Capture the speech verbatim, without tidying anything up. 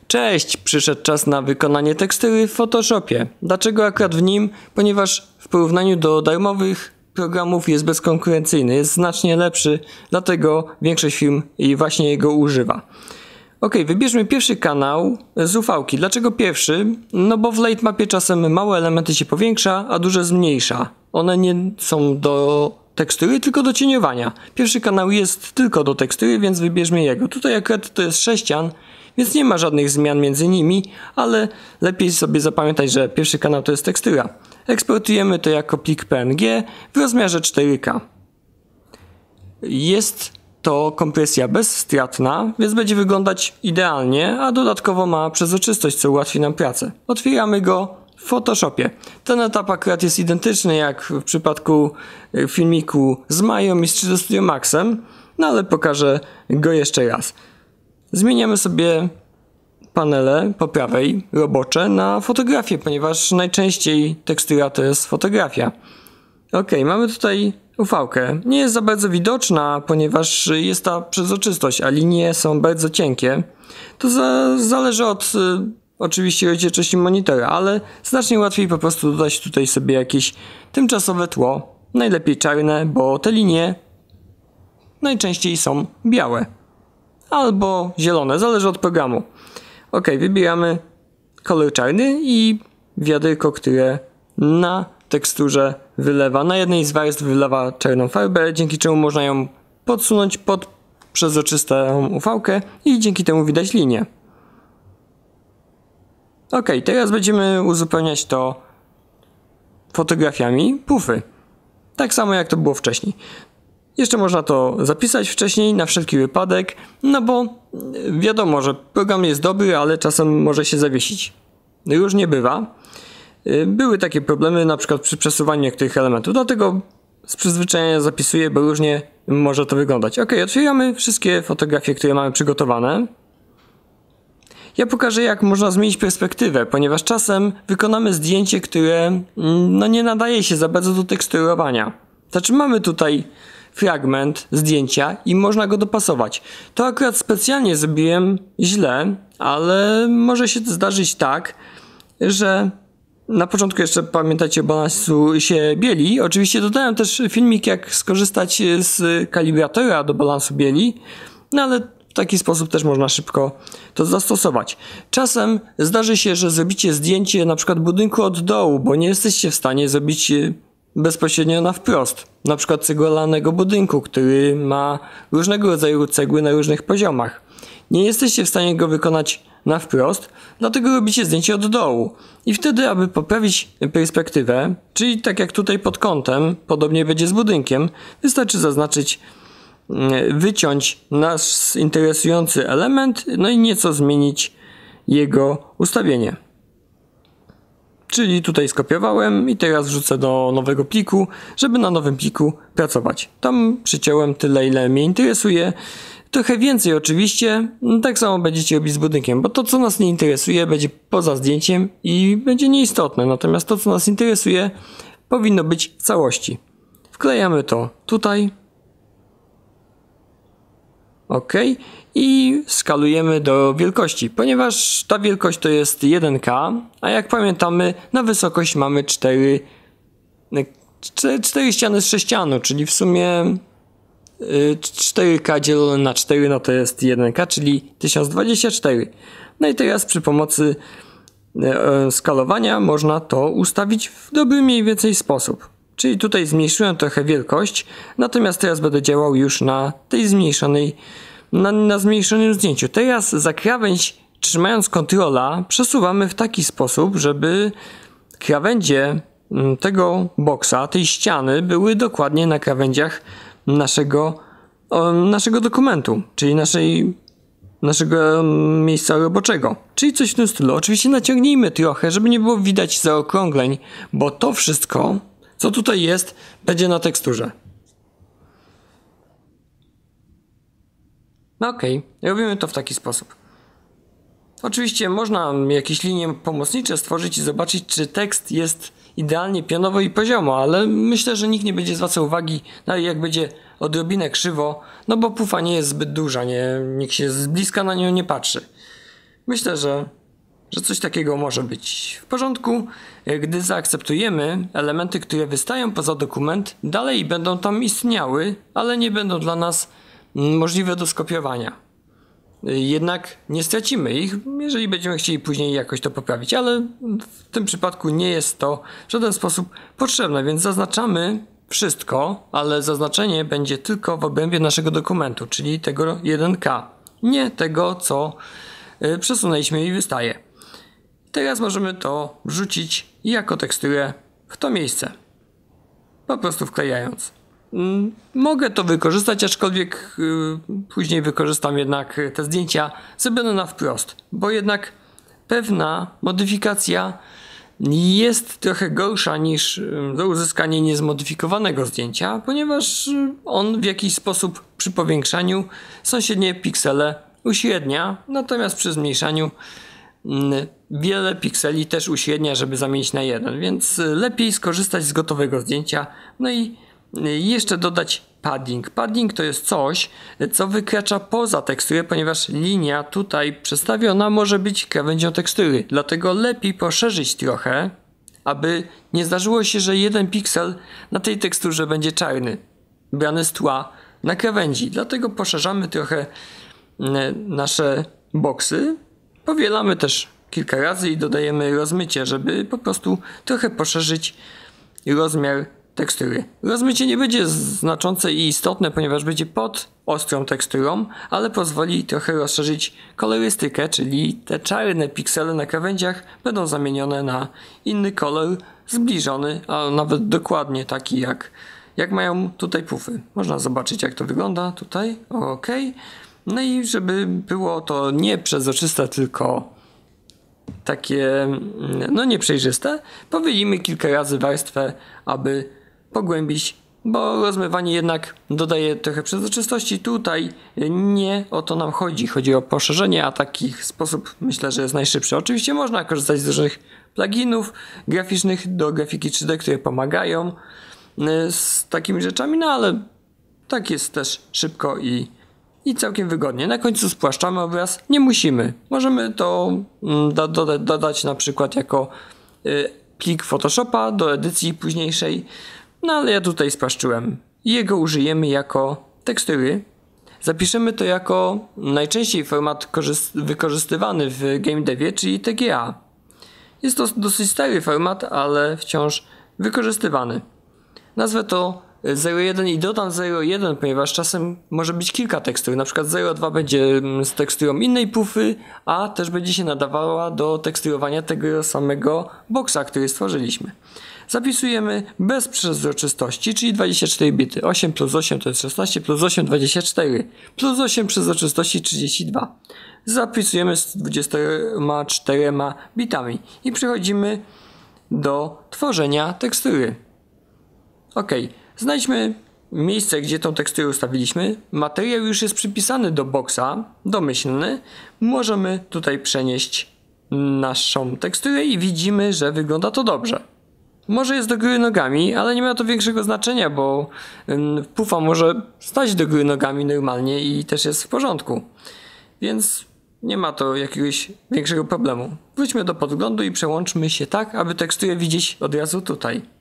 Cześć! Przyszedł czas na wykonanie tekstury w Photoshopie. Dlaczego akurat w nim? Ponieważ w porównaniu do darmowych programów jest bezkonkurencyjny, jest znacznie lepszy, dlatego większość firm i właśnie jego używa. Ok, wybierzmy pierwszy kanał z ufałki. Dlaczego pierwszy? No bo w Lighmapie czasem małe elementy się powiększa, a duże zmniejsza. One nie są do tekstury, tylko do cieniowania. Pierwszy kanał jest tylko do tekstury, więc wybierzmy jego. Tutaj akurat to jest sześcian, więc nie ma żadnych zmian między nimi, ale lepiej sobie zapamiętać, że pierwszy kanał to jest tekstura. Eksportujemy to jako plik P N G w rozmiarze cztery K. Jest to kompresja bezstratna, więc będzie wyglądać idealnie, a dodatkowo ma przezroczystość, co ułatwi nam pracę. Otwieramy go w Photoshopie. Ten etap akurat jest identyczny jak w przypadku filmiku z Mają i z trzy D Studio Maxem, no ale pokażę go jeszcze raz. Zmieniamy sobie panele po prawej, robocze, na fotografię, ponieważ najczęściej tekstura to jest fotografia. Ok, mamy tutaj ufałkę. Nie jest za bardzo widoczna, ponieważ jest ta przezroczystość, a linie są bardzo cienkie. To za, zależy od y, oczywiście rozdzielczości monitora, ale znacznie łatwiej po prostu dodać tutaj sobie jakieś tymczasowe tło. Najlepiej czarne, bo te linie najczęściej są białe. Albo zielone, zależy od programu. Ok, wybieramy kolor czarny i wiaderko, które na teksturze wylewa, na jednej z warstw wylewa czarną farbę, dzięki czemu można ją podsunąć pod przezroczystą ufałkę i dzięki temu widać linię. Ok, teraz będziemy uzupełniać to fotografiami pufy. Tak samo jak to było wcześniej. Jeszcze można to zapisać wcześniej na wszelki wypadek, no bo wiadomo, że program jest dobry, ale czasem może się zawiesić. Różnie bywa. Były takie problemy na przykład przy przesuwaniu niektórych elementów, dlatego z przyzwyczajenia zapisuję, bo różnie może to wyglądać. Ok, otwieramy wszystkie fotografie, które mamy przygotowane. Ja pokażę, jak można zmienić perspektywę, ponieważ czasem wykonamy zdjęcie, które no, nie nadaje się za bardzo do teksturowania. Znaczy mamy tutaj fragment zdjęcia i można go dopasować. To akurat specjalnie zrobiłem źle, ale może się zdarzyć tak, że na początku jeszcze pamiętajcie o balansu się bieli. Oczywiście dodałem też filmik, jak skorzystać z kalibratora do balansu bieli, no ale w taki sposób też można szybko to zastosować. Czasem zdarzy się, że zrobicie zdjęcie na przykład budynku od dołu, bo nie jesteście w stanie zrobić bezpośrednio na wprost. Na przykład ceglanego budynku, który ma różnego rodzaju cegły na różnych poziomach. Nie jesteście w stanie go wykonać na wprost, dlatego robicie zdjęcie od dołu. I wtedy, aby poprawić perspektywę, czyli tak jak tutaj pod kątem, podobnie będzie z budynkiem, wystarczy zaznaczyć, wyciąć nasz interesujący element, no i nieco zmienić jego ustawienie. Czyli tutaj skopiowałem i teraz wrzucę do nowego pliku, żeby na nowym pliku pracować. Tam przyciąłem tyle, ile mnie interesuje. Trochę więcej oczywiście, tak samo będziecie robić z budynkiem, bo to, co nas nie interesuje, będzie poza zdjęciem i będzie nieistotne. Natomiast to, co nas interesuje, powinno być w całości. Wklejamy to tutaj. Ok. I skalujemy do wielkości, ponieważ ta wielkość to jest jeden K, a jak pamiętamy, na wysokość mamy cztery, cztery ściany z sześcianu, czyli w sumie cztery K dzielone na cztery, no to jest jeden K, czyli tysiąc dwadzieścia cztery. No i teraz przy pomocy skalowania można to ustawić w dobry mniej więcej sposób. Czyli tutaj zmniejszyłem trochę wielkość, natomiast teraz będę działał już na tej zmniejszonej, na, na zmniejszonym zdjęciu. Teraz za krawędź, trzymając kontrola, przesuwamy w taki sposób, żeby krawędzie tego boksa, tej ściany były dokładnie na krawędziach naszego, o, naszego dokumentu, czyli naszej, naszego miejsca roboczego. Czyli coś w tym stylu. Oczywiście naciągnijmy trochę, żeby nie było widać zaokrągleń, bo to wszystko, co tutaj jest, będzie na teksturze. No okej, okay. Robimy to w taki sposób. Oczywiście można jakieś linie pomocnicze stworzyć i zobaczyć, czy tekst jest idealnie pionowo i poziomo, ale myślę, że nikt nie będzie zwracał uwagi, nawet jak będzie odrobinę krzywo, no bo pufa nie jest zbyt duża, nie, nikt się z bliska na nią nie patrzy. Myślę, że, że coś takiego może być w porządku, gdy zaakceptujemy elementy, które wystają poza dokument, dalej będą tam istniały, ale nie będą dla nas możliwe do skopiowania. Jednak nie stracimy ich, jeżeli będziemy chcieli później jakoś to poprawić, ale w tym przypadku nie jest to w żaden sposób potrzebne, więc zaznaczamy wszystko, ale zaznaczenie będzie tylko w obrębie naszego dokumentu, czyli tego jeden K, nie tego, co przesunęliśmy i wystaje. Teraz możemy to wrzucić jako teksturę w to miejsce, po prostu wklejając. Mogę to wykorzystać, aczkolwiek yy, później wykorzystam jednak te zdjęcia zrobione na wprost, bo jednak pewna modyfikacja jest trochę gorsza niż yy, do uzyskania niezmodyfikowanego zdjęcia, ponieważ yy, on w jakiś sposób przy powiększaniu sąsiednie piksele uśrednia, natomiast przy zmniejszaniu yy, wiele pikseli też uśrednia, żeby zamienić na jeden, więc yy, lepiej skorzystać z gotowego zdjęcia. No i jeszcze dodać padding. Padding to jest coś, co wykracza poza teksturę, ponieważ linia tutaj przedstawiona może być krawędzią tekstury. Dlatego lepiej poszerzyć trochę, aby nie zdarzyło się, że jeden piksel na tej teksturze będzie czarny, brany z tła na krawędzi. Dlatego poszerzamy trochę nasze boksy. Powielamy też kilka razy i dodajemy rozmycie, żeby po prostu trochę poszerzyć rozmiar tekstury. Rozmycie nie będzie znaczące i istotne, ponieważ będzie pod ostrą teksturą, ale pozwoli trochę rozszerzyć kolorystykę, czyli te czarne piksele na krawędziach będą zamienione na inny kolor, zbliżony, a nawet dokładnie taki jak, jak mają tutaj pufy. Można zobaczyć, jak to wygląda tutaj. Ok. No i żeby było to nie przezroczyste, tylko takie no nieprzejrzyste, powielimy kilka razy warstwę, aby pogłębić, bo rozmywanie jednak dodaje trochę przezroczystości. Tutaj nie o to nam chodzi. Chodzi o poszerzenie, a taki sposób myślę, że jest najszybszy. Oczywiście można korzystać z różnych pluginów graficznych do grafiki trzy D, które pomagają z takimi rzeczami, no ale tak jest też szybko i, i całkiem wygodnie. Na końcu spłaszczamy obraz. Nie musimy. Możemy to do, do, dodać na przykład jako y, plik Photoshopa do edycji późniejszej. No ale ja tutaj spłaszczyłem. Jego użyjemy jako tekstury. Zapiszemy to jako najczęściej format wykorzystywany w game devie, czyli T G A. Jest to dosyć stary format, ale wciąż wykorzystywany. Nazwę to zero jeden i dodam zero jeden, ponieważ czasem może być kilka tekstur. Na przykład zero dwa będzie z teksturą innej pufy, a też będzie się nadawała do teksturowania tego samego boksa, który stworzyliśmy. Zapisujemy bez przezroczystości, czyli dwadzieścia cztery bity. osiem plus osiem to jest szesnaście, plus osiem dwadzieścia cztery, plus osiem przezroczystości trzydzieści dwa. Zapisujemy z dwudziestoma czterema bitami i przechodzimy do tworzenia tekstury. Ok, znajdźmy miejsce, gdzie tą teksturę ustawiliśmy. Materiał już jest przypisany do boksa, domyślny. Możemy tutaj przenieść naszą teksturę i widzimy, że wygląda to dobrze. Może jest do góry nogami, ale nie ma to większego znaczenia, bo pufa może stać do góry nogami normalnie i też jest w porządku. Więc nie ma to jakiegoś większego problemu. Wróćmy do podglądu i przełączmy się tak, aby teksturę widzieć od razu tutaj.